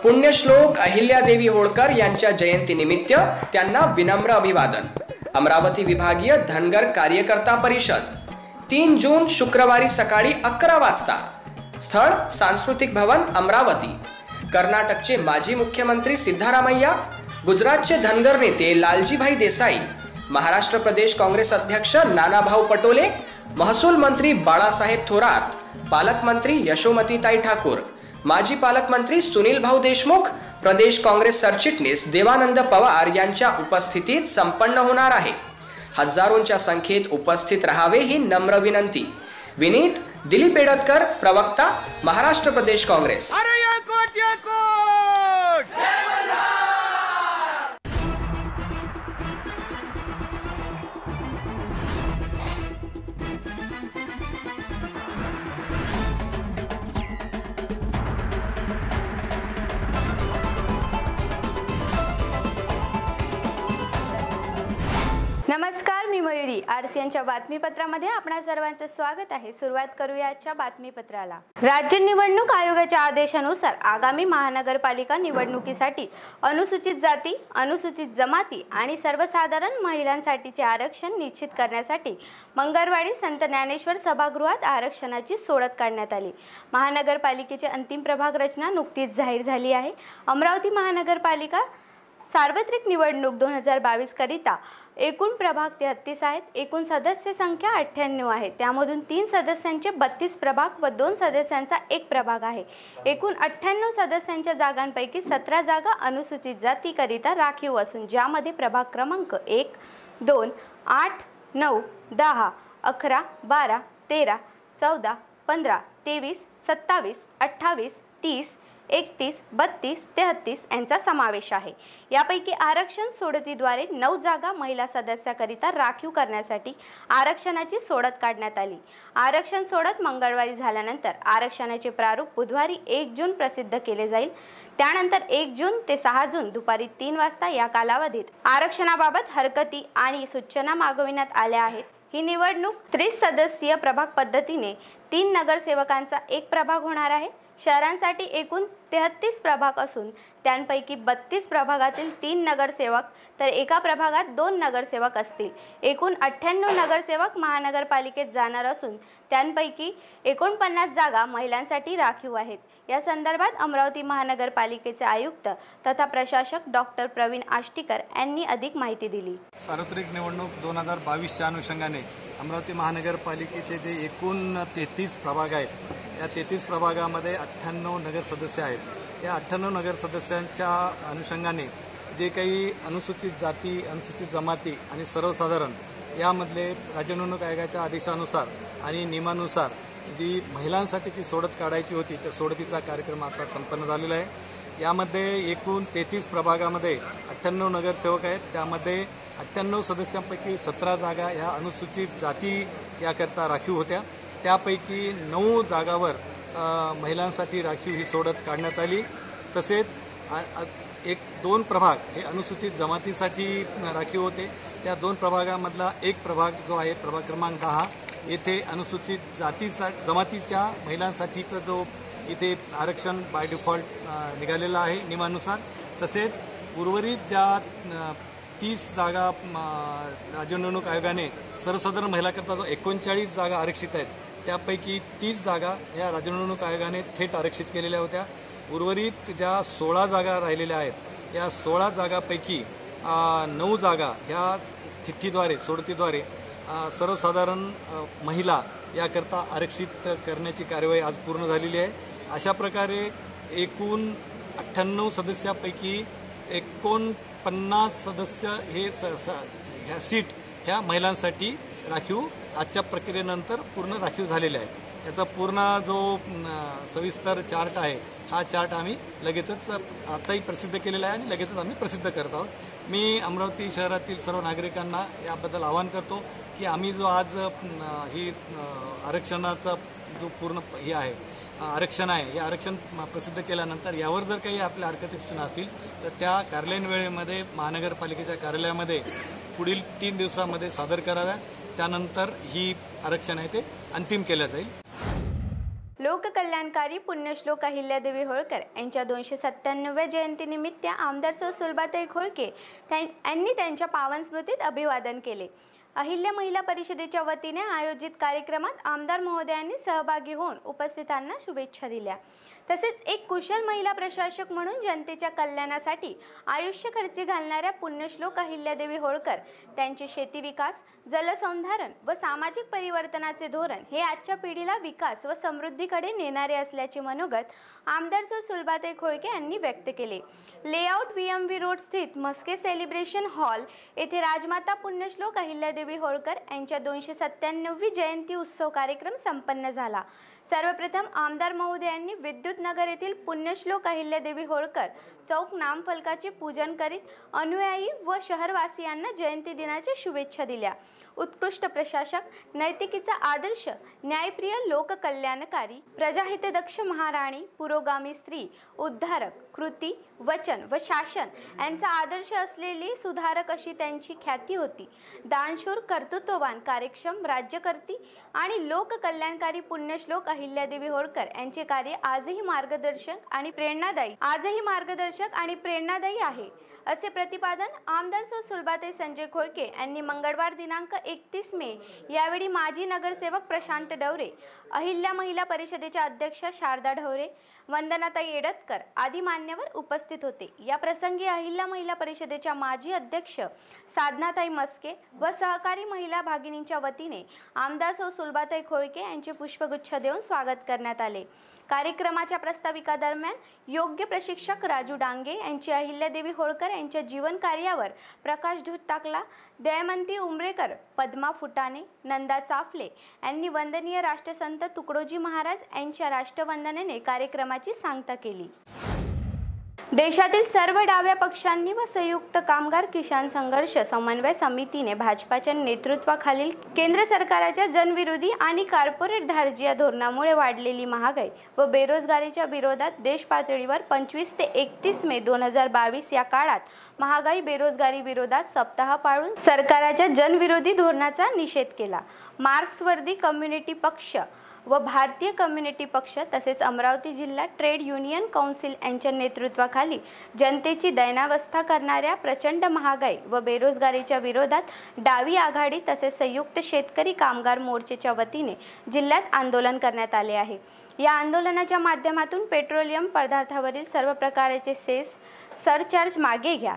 पुण्यश्लोक अहिल्यादेवी होळकर यांच्या जयंतीनिमित्त त्यांना विनम्र अभिवादन। अमरावती विभागीय धनगर कार्यकर्ता परिषद 3 जून शुक्रवारी सकाळी 11 वाजता। स्थळ सांस्कृतिक भवन अमरावती। कर्नाटकचे माजी मुख्यमंत्री सिद्धरामय्या, गुजरातचे धनगर नेते लालजीभाई देसाई, महाराष्ट्र प्रदेश काँग्रेस अध्यक्ष नानाभाऊ पटोले, महसूल मंत्री बाळासाहेब थोरात, पालकमंत्री यशोमतीताई ठाकूर, माजी पालकमंत्री सुनील भाऊ देशमुख, प्रदेश काँग्रेस सरचिटणीस देवानंद पवार यांच्या उपस्थितीत संपन्न होणार आहे। हजारोंच्या संख्येत उपस्थित राहावे ही नम्र विनंती। विनीत दिलीप एडतकर, प्रवक्ता, महाराष्ट्र प्रदेश काँग्रेस। नमस्कार, मी मयुरी। आरसीएनच्या बातमीपत्रामध्ये आपणा सर्वांचे स्वागत आहे। सुरुवात करूया आजच्या बातमीपत्राला। राज्य निवडणूक आयोगाच्या आदेशानुसार आगामी महानगरपालिका निवडणुकीसाठी अनुसूचित जाती, अनुसूचित जमाती आणि सर्वसाधारण महिलांसाठीचे आरक्षण निश्चित करण्यासाठी मंगळवारी संत ज्ञानेश्वर सभागृहात आरक्षणाची सोडत काढण्यात आली। महानगरपालिकेची अंतिम प्रभाग रचना नुकतीच जाहीर झाली आहे। अमरावती महानगरपालिका सार्वत्रिक निवडणूक 2022 करिता एकूण प्रभाग 33 आहेत। एकूण सदस्य संख्या 98 आहे। त्यामधून 3 सदस्यांचे 32 प्रभाग व 2 सदस्यांचा 1 प्रभाग आहे। एकूण 98 सदस्यांच्या जागांपैकी 17 जागा अनुसूचित जाती करिता राखीव असून ज्यामध्ये प्रभाग क्रमांक 1, 2, 8, 9, 10, 11, 12, 13, 14, 15, 23, 27, 28, 30, 31, 32, 33 यांचा समावेश आहे। यापैकी आरक्षण सोडतीद्वारे 9 जागा महिला सदस्याकरिता राखीव करण्यासाठी आरक्षणाची सोडत काढण्यात आली। आरक्षण सोडत मंगळवारी झाल्यानंतर आरक्षणाचे प्रारूप बुधवारी 1 जून प्रसिद्ध केले जाईल। त्यानंतर 1 जून ते 6 जून दुपारी 3 वाजता या कालावधीत आरक्षणाबाबत हरकती आणि सूचना मागविण्यात आल्या आहेत। ही निवडणूक 30 सदस्यीय प्रभाग पद्धतीने 3 नगरसेवकांचा 1 प्रभाग होणार आहे। शहरांसाठी एकूण 33 प्रभाग असून त्यांपैकी 32 प्रभागातील 3 नगरसेवक तर एका प्रभागात 2 नगरसेवक असतील। एकूण 98 नगरसेवक महानगरपालिकेत जाणार असून त्यांपैकी 49 जागा महिलांसाठी राखीव आहेत। या संदर्भात अमरावती महानगरपालिकेचे आयुक्त तथा प्रशासक डॉक्टर प्रवीण आष्टीकर यांनी अधिक माहिती दिली। सार्वत्रिक निवडणूक 2022च्या अनुषंगाने अमरावती महानगरपालिकेचे जे एकूण 33 प्रभाग आहेत, या 33 प्रभागामध्ये 98 नगर सदस्य आहेत। या 98 नगर सदस्यांच्या अनुषंगाने जे काही अनुसूचित जाती, अनुसूचित जमाती आणि सर्वसाधारण यामधले राज्य निवडणूक आयोगाच्या आदेशानुसार आणि नियमानुसार जी महिलांसाठीची सोडत काढायची होती त्या सोडतीचा कार्यक्रम आता संपन्न झालेला आहे। यामध्ये एकूण 33 प्रभागामध्ये 98 नगरसेवक आहेत। त्यामध्ये 98 सदस्यांपैकी 17 जागा ह्या अनुसूचित जाती याकरता राखीव होत्या। त्यापैकी 9 जागावर महिलांसाठी राखीव ही सोडत काढण्यात आली। तसेच 2 प्रभाग हे अनुसूचित जमातीसाठी राखीव होते। त्या 2 प्रभागामधला 1 प्रभाग जो आहे प्रभाग क्रमांक 10 येथे अनुसूचित जमातीच्या महिलांसाठीचा जो इथे आरक्षण बाय डिफॉल्ट निघालेला आहे नियमानुसार। तसेच उर्वरित ज्या 30 जागा राज्य निवडणूक आयोगाने सर्वसाधारण महिलाकरता जो 39 जागा आरक्षित आहेत त्यापैकी 30 जागा या राज्य निवडणूक आयोगाने थेट आरक्षित केलेल्या होत्या। उर्वरित ज्या 16 जागा राहिलेल्या आहेत या 16 जागापैकी 9 जागा ह्या चिठ्ठीद्वारे सोडतीद्वारे सर्वसाधारण महिला याकरता आरक्षित करण्याची कार्यवाही आज पूर्ण झालेली आहे। अशा प्रकारे एकूण 98 सदस्यापैकी 49 सदस्य हे ह्या सीट ह्या महिलांसाठी राखीव आजच्या प्रक्रियेनंतर पूर्ण राखीव झालेले आहे। याचा पूर्ण जो सविस्तर चार्ट आहे हा चार्ट आम्ही लगेचच आताही प्रसिद्ध केलेला आहे आणि लगेचच आम्ही प्रसिद्ध करत आहोत। मी अमरावती शहरातील सर्व नागरिकांना याबद्दल आवाहन करतो की आम्ही जो आज ही आरक्षणाचा जो पूर्ण हे आहे आरक्षण आहे हे आरक्षण प्रसिद्ध केल्यानंतर यावर जर काही आपल्या हरकती सूचना असतील तर त्या कार्यालयीन वेळेमध्ये महानगरपालिकेच्या कार्यालयामध्ये पुढील 3 दिवसांमध्ये सादर कराव्या। त्यानंतर ही आरक्षण आहे ते अंतिम केलं जाईल। लोककल्याणकारी पुण्यश्लोक अहिल्यादेवी होळकर यांच्या 297व्या जयंतीनिमित्त आमदार सौ सुलभाताई खोळके यांनी त्यांच्या पावन स्मृतीत अभिवादन केले। अहिल्या महिला परिषदेच्या वतीने आयोजित कार्यक्रमात आमदार महोदयांनी सहभागी होऊन उपस्थितांना शुभेच्छा दिल्या। तसेच एक कुशल महिला प्रशासक म्हणून जनतेच्या कल्याणासाठी आयुष्य खर्ची घालणाऱ्या पुण्यश्लोक अहिल्यादेवी होळकर त्यांचे शेती विकास, जलसंधारण व सामाजिक परिवर्तनाचे धोरण हे आजच्या पिढीला विकास व समृद्धीकडे नेणारे असल्याचे मनोगत आमदार सौ सुलभाताई खोळके यांनी व्यक्त केले। लेआउट VMV रोड स्थित मस्के सेलिब्रेशन हॉल येथे राजमाता पुण्यश्लोक अहिल्यादेवी होळकर यांच्या 297वी जयंती उत्सव कार्यक्रम संपन्न झाला। सर्वप्रथम आमदार महोदयांनी विद्युत नगर येथील पुण्यश्लोक अहिल्यादेवी होळकर चौक नामफलकाचे पूजन करीत अनुयायी व शहरवासियांना जयंती दिनाच्या शुभेच्छा दिल्या। उत्कृष्ट प्रशासक, नैतिकीचा आदर्श, न्यायप्रिय, लोककल्याणकारी, प्रजाहितदक्ष महाराणी, पुरोगामी स्त्री, उद्धारक, कृती, वचन व शासन यांचा आदर्श असलेली सुधारक अशी त्यांची ख्याती होती। दानशूर, कर्तृत्ववान, कार्यक्षम, राज्यकर्ती आणि लोककल्याणकारी पुण्यश्लोक अहिल्यादेवी होळकर यांचे कार्य आजही मार्गदर्शक आणि प्रेरणादायी आहे, असे प्रतिपादन आमदार सौ सुलभाताई संजय खोळके यांनी मंगळवार दिनांक 31 मे यावेळी माजी नगरसेवक प्रशांत डवरे, अहिल्या महिला परिषदेच्या अध्यक्षा शारदा ढवरे, वंदनाताई एडतकर आदी मान्यवर उपस्थित होते। या प्रसंगी अहिल्या महिला परिषदेच्या माजी अध्यक्ष साधनाताई मस्के व सहकारी महिला भगिनींच्या वतीने आमदार सौ सुलभाताई खोळके यांचे पुष्पगुच्छ देऊन स्वागत करण्यात आले। कार्यक्रमाच्या प्रस्ताविकादरम्यान योग्य प्रशिक्षक राजू डांगे यांची अहिल्यादेवी होळकर यांच्या जीवन कार्यावर प्रकाशझोत टाकला। दयामंती उमरेकर, पद्मा फुटाणे, नंदा चाफले यांनी वंदनीय राष्ट्रसंत तुकडोजी महाराज यांच्या राष्ट्रवंदनेने कार्यक्रमाची सांगता केली। देशातील सर्व डाव्या पक्षांनी व संयुक्त कामगार किसान संघर्ष समन्वय समितीने भाजपाच्या नेतृत्वाखालील केंद्र सरकारच्या जनविरोधी आणि कॉर्पोरेट धार्जिया धोरणामुळे वाढलेली महागाई व बेरोजगारीच्या विरोधात देश पातळीवर 25 ते 31 मे 2022 या काळात महागाई बेरोजगारी विरोधात सप्ताह पाळून सरकारच्या जनविरोधी धोरणाचा निषेध केला। मार्क्सवादी कम्युनिटी पक्ष व भारतीय कम्युनिटी पक्ष तसेच अमरावती जिल्हा ट्रेड युनियन काउन्सिल यांच्या नेतृत्वाखाली जनतेची दैनावस्था करणाऱ्या प्रचंड महागाई व बेरोजगारीच्या विरोधात डावी आघाडी तसेच संयुक्त शेतकरी कामगार मोर्चाच्या वतीने जिल्ह्यात आंदोलन करण्यात आले आहे। या आंदोलनाच्या माध्यमातून पेट्रोलियम पदार्थावरील सर्व प्रकारचे सेस सरचार्ज मागे घ्या,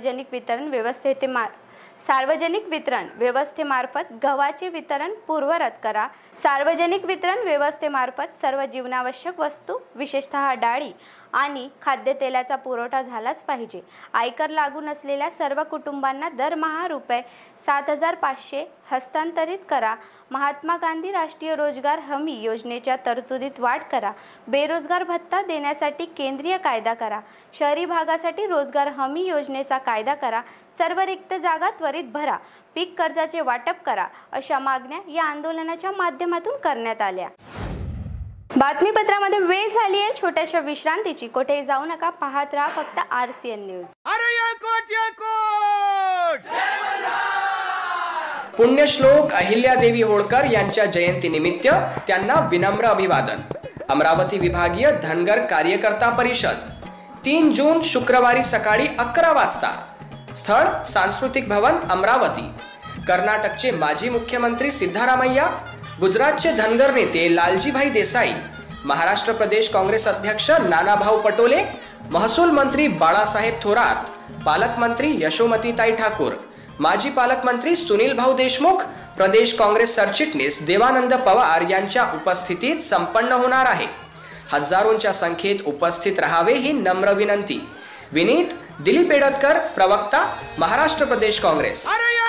सार्वजनिक वितरण व्यवस्थेमार्फत गव्हाचे वितरण पूर्ववत करा, सार्वजनिक वितरण व्यवस्थेमार्फत सर्व जीवनावश्यक वस्तू विशेषतः डाळी आणि खाद्यतेलाचा पुरवठा झालाच पाहिजे। आयकर लागू नसलेल्या सर्व कुटुंबांना दरमहा ₹7,500 हस्तांतरित करा। महात्मा गांधी राष्ट्रीय रोजगार हमी योजनेच्या तरतुदीत वाढ करा। बेरोजगार भत्ता देण्यासाठी केंद्रीय कायदा करा। शहरी भागासाठी रोजगार हमी योजनेचा कायदा करा। सर्व रिक्त जागा त्वरित भरा। पीक कर्जाचे वाटप करा, अशा मागण्या या आंदोलनाच्या माध्यमातून करण्यात आल्या। बातमीपत्रामध्ये वेळ झाली आहे छोट्याशा विश्रांतीची। कोठेही जाऊ नका, पाहत राहा फक्त RCN न्यूज। पुण्यश्लोक अहिल्यादेवी होळकर यांच्या जयंतीनिमित्त त्यांना विनम्र अभिवादन। अमरावती विभागीय धनगर कार्यकर्ता परिषद 3 जून शुक्रवारी सकाळी 11 वाजता। स्थळ सांस्कृतिक भवन अमरावती। कर्नाटकचे माजी मुख्यमंत्री सिद्धरामय्या, गुजरातचे धनगर नेते लालजीभाई देसाई, महाराष्ट्र प्रदेश काँग्रेस अध्यक्ष नानाभाऊ पटोले, महसूल मंत्री बाळासाहेब थोरात, पालकमंत्री यशोमतीताई ठाकूर, माजी पालकमंत्री सुनील भाऊ देशमुख, प्रदेश काँग्रेस सरचिटणीस देवानंद पवार यांच्या उपस्थितीत संपन्न होणार आहे। हजारोंच्या संख्येत उपस्थित राहावे ही नम्र विनंती। विनीत दिलीप एडतकर, प्रवक्ता, महाराष्ट्र प्रदेश काँग्रेस।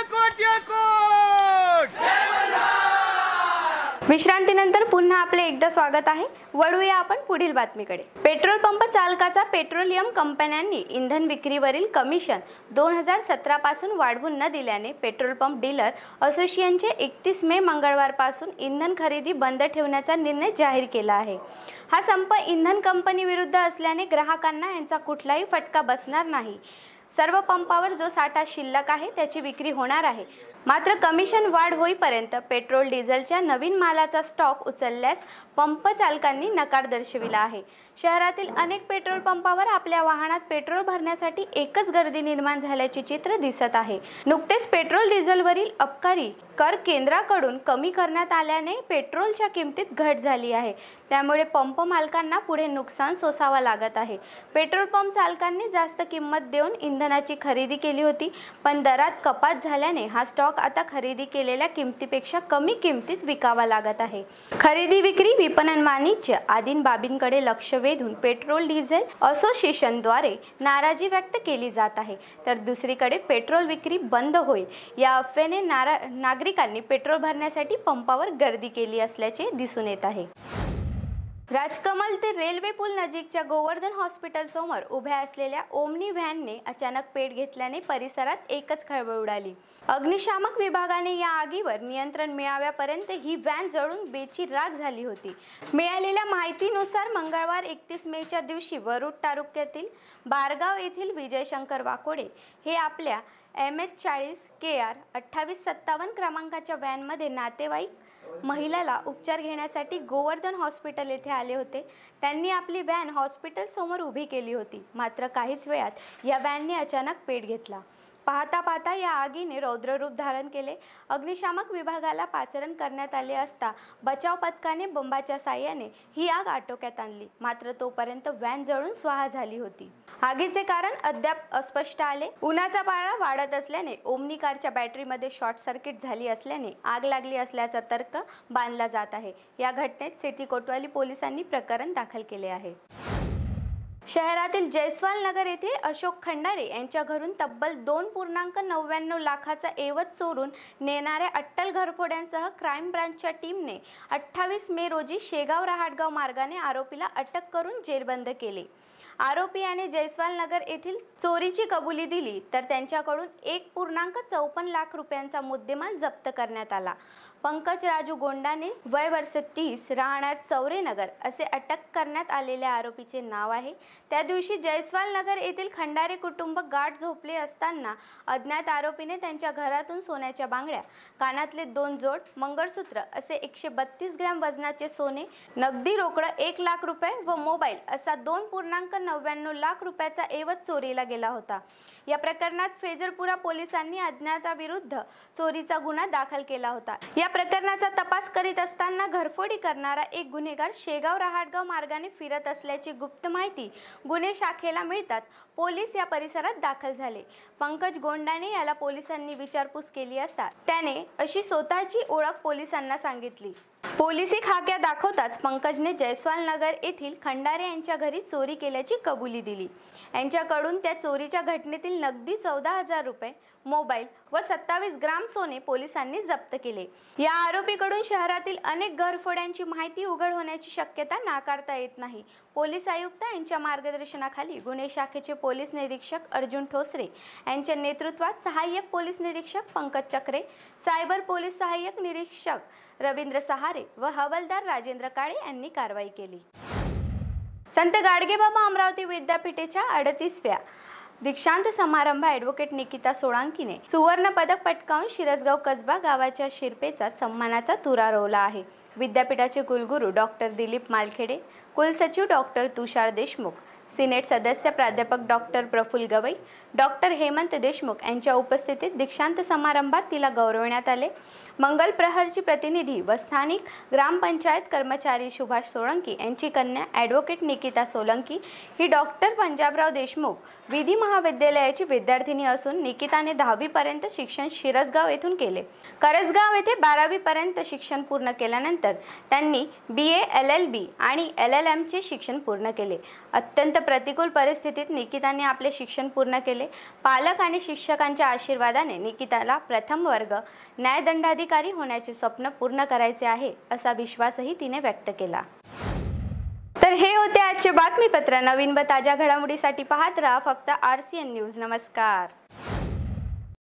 विश्रांतीनंतर पुन्हा आपले एकदा स्वागत आहे। वळूया आपण पुढील बातमीकडे। पेट्रोल पंप चालकाचा पेट्रोलियम कंपन्यांनी इंधन विक्रीवरील कमिशन 2017 पासून वाढवून न दिल्याने पेट्रोल पंप डीलर असोसिएशनचे 31 मे मंगळवारपासून इंधन खरेदी बंद ठेवण्याचा निर्णय जाहीर केला आहे। हा संप इंधन कंपनी विरुद्ध असल्याने ग्राहकांना यांचा कुठलाही फटका बसणार नाही। सर्व पंपावर जो साठा शिल्लक आहे त्याची विक्री होणार आहे, मात्र कमिशन वाढ होईपर्यंत पेट्रोल डिझेलच्या नवीन मालाचा स्टॉक उचलल्यास पंप चालकांनी नकार दर्शविला आहे। शहरातील अनेक पेट्रोल पंपावर आपल्या वाहनात पेट्रोल भरण्यासाठी एकच गर्दी निर्माण झाल्याचे चित्र दिसत आहे। नुकतेच पेट्रोल डिझेलवरील अबकारी कर केंद्राकडून कमी करण्यात आल्याने पेट्रोलच्या किमतीत घट झाली आहे। त्यामुळे पंप मालकांना पुढे नुकसान सोसावं लागत आहे। पेट्रोल पंप चालकांनी जास्त किंमत देऊन इंधनाची खरेदी केली होती, पण दरात कपात झाल्याने हा स्टॉक आता खरेदी केलेल्या किमतीपेक्षा कमी किमतीत विकावा लागत आहे। खरेदी विक्री, विपणन, वाणिज्य आदी बाबींकडे लक्ष वेधून पेट्रोल डिझेल असोसिएशनद्वारे नाराजी व्यक्त केली जात आहे। तर दुसरीकडे पेट्रोल विक्री बंद होईल या अफवेने नागरिकांनी पेट्रोल भरण्यासाठी पंपावर गर्दी केली असल्याचे दिसून येत आहे। राजकमल ते रेल्वे पूल नजीकच्या गोवर्धन हॉस्पिटल समोर उभ्या असलेल्या ओमनी व्हॅनने अचानक पेट घेतल्याने परिसरात एकच खळबळ उडाली। अग्निशामक विभागाने या आगीवर नियंत्रण मिळाव्यापर्यंत ही व्हॅन जळून बेची राख झाली होती। मिळालेल्या माहितीनुसार मंगळवार 31 मेच्या दिवशी वरुड तालुक्यातील बारगाव येथील विजय शंकर वाकोडे हे आपल्या MS40 KR 2857 क्रमांकाच्या व्हॅनमध्ये नातेवाईक महिलाला उपचार घेण्यासाठी गोवर्धन हॉस्पिटल येथे आले होते। त्यांनी आपली व्हॅन हॉस्पिटल समोर उभी केली होती, मात्र काहीच वेळात या व्हॅनने अचानक पेट घेतला। पाहता पाहता या आगीने रौद्ररूप धारण केले। अग्निशामक विभागाला पाचारण करण्यात आले असता बचाव पथकाने बंबाच्या साहाय्याने ही आग आटोक्यात आणली, मात्र तोपर्यंत व्हॅन जळून स्वाहा झाली होती। आगीचे कारण अद्याप अस्पष्ट आले। उन्हाचा पारा वाढत असल्याने ओमनी कारच्या बॅटरीमध्ये शॉर्ट सर्किट झाली असल्याने आग लागली असल्याचा तर्क बांधला जात आहे। या घटनेत सिटी कोतवाली पोलिसांनी प्रकरण दाखल केले आहे। शहरातील जयस्वाल नगर येथे अशोक खंडारे यांच्या घरून तब्बल 2.99 लाखाचा ऐवज चोरून नेणाऱ्या अट्टल घरफोड्यांसह क्राईम ब्रांचच्या टीमने 28 मे रोजी शेगाव रहाटगाव मार्गाने आरोपीला अटक करून जेरबंद केले। आरोपी याने जयस्वाल नगर येथील चोरीची कबुली दिली, तर त्यांच्याकडून 1.54 लाख रुपयांचा मुद्देमाल जप्त करण्यात आला। पंकज राजू गोंडाने वय वर्ष 30 राहणार चौरेनगर असे अटक करण्यात आलेल्या आरोपीचे नाव आहे। त्या दिवशी जयस्वाल नगर येथील खंडारे कुटुंब गाढ झोपले असताना अज्ञात आरोपीने त्यांच्या घरातून सोन्याच्या बांगड्या, कानातले 2 जोड, मंगळसूत्र असे 132 ग्रॅम वजनाचे सोने, नगदी रोकड 1 लाख रुपये व मोबाईल असा 2.99 लाख रुपयाचा ऐवज चोरीला गेला होता। या प्रकरणात फेजरपुरा पोलिसांनी अज्ञाताविरुद्ध चोरीचा गुन्हा दाखल केला होता। या प्रकरणाचा तपास करीत असताना घरफोडी करणारा एक गुन्हेगार शेगाव रहाटगाव मार्गाने फिरत असल्याची गुप्त माहिती गुन्हे शाखेला मिळताच पोलीस या परिसरात दाखल झाले। पंकज गोंडाने याला पोलिसांनी विचारपूस केली असता त्याने अशी स्वतःची ओळख पोलिसांना सांगितली। पोलिसी खाक्या दाखवताच पंकजने जयस्वाल नगर येथील खंडारे यांच्या घरी चोरी केल्याची कबुली दिली। यांच्याकडून त्या चोरीच्या घटनेतील नगदी 14,000 रुपये, मोबाईल व 27 ग्राम सोने पोलिसांनी जप्त केले। या आरोपीकडून शहरातील अनेक घरफोड्यांची माहिती उघड होण्याची शक्यता नाकारता येत नाही। पोलीस आयुक्त यांच्या मार्गदर्शनाखाली गुन्हे शाखेचे पोलीस निरीक्षक अर्जुन ठोसरे यांच्या नेतृत्वात सहाय्यक पोलीस निरीक्षक पंकज चक्रे, सायबर पोलीस सहाय्यक निरीक्षक रवींद्र सहारे व हवालदार राजेंद्र काळे यांनी कारवाई केली। संत गाडगेबाबा अमरावती विद्यापीठाच्या 38व्या दीक्षांत समारंभ ॲडव्होकेट निकिता सोळंकीने सुवर्ण पदक पटकावून शिरसगाव कसबा गावाच्या शिरपेचा सन्मानाचा तुरा रोवला आहे। विद्यापीठाचे कुलगुरू डॉक्टर दिलीप मालखेडे, कुलसचिव डॉक्टर तुषार देशमुख, सिनेट सदस्य प्राध्यापक डॉक्टर प्रफुल्ल गवई, डॉक्टर हेमंत देशमुख यांच्या उपस्थितीत दीक्षांत समारंभात तिला गौरवण्यात आले। मंगल प्रहरची प्रतिनिधी व स्थानिक ग्रामपंचायत कर्मचारी सुभाष सोळंकी यांची कन्या ॲडव्होकेट निकिता सोळंकी ही डॉक्टर पंजाबराव देशमुख विधी महाविद्यालयाची विद्यार्थिनी असून निकिताने 10वी पर्यंत शिक्षण शिरसगाव येथून केले। करसगाव येथे 12वी पर्यंत शिक्षण पूर्ण केल्यानंतर त्यांनी BA LLB आणि LLM चे शिक्षण पूर्ण केले। अत्यंत प्रतिकूल परिस्थितीत निकिताने आपले शिक्षण पूर्ण केले। पालक आणि शिक्षकांच्या आशीर्वादाने निकिताला प्रथम वर्ग न्यायदंडाधिकारी होण्याचे स्वप्न पूर्ण करायचे आहे असा विश्वासही तिने व्यक्त केला। तर हे होते आजचे बातमीपत्र। नवीन व ताज्या घडामोडीसाठी पाहत रहा फक्त RCN न्यूज। नमस्कार।